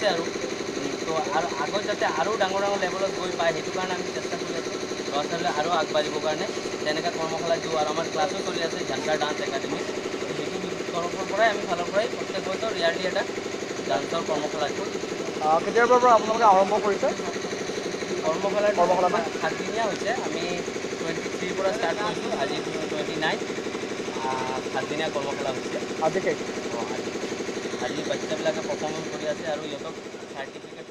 আছে আৰু তো আৰু আগত যাতে আৰু ডাঙৰ ডাঙৰ লেভেলত গৈ পায় সেইটো কাৰণে আমি চেষ্টা কৰি আছোঁ ল'ৰা ছোৱালীলৈ আৰু আগবাঢ়িবৰ কাৰণে তেনেকৈ কৰ্মশালা দিওঁ আৰু আমাৰ ক্লাছো চলি আছে ঝাণ্ডাৰ ডান্স একাডেমি সেইটো তৰফৰ পৰাই আমি ফালৰ পৰাই প্ৰত্যেক বছৰ ইয়াৰলি এটা ডান্সৰ কৰ্মশালা দিওঁ কেতিয়াৰ পৰা আপোনালোকে আৰম্ভ কৰিছে কৰ্মশালাটো 7 দিনীয়া হৈছে আমি 23 পৰা ষ্টাৰ্ট কৰিছোঁ আজি 29 7 দিনীয়া কৰ্মশালা হৈছে আজি শেষ আজি বাচ্চাবিলাকে পাৰফৰ্মেঞ্চ কৰি আছে আৰু ইহঁতক চাৰ্টিফিকেট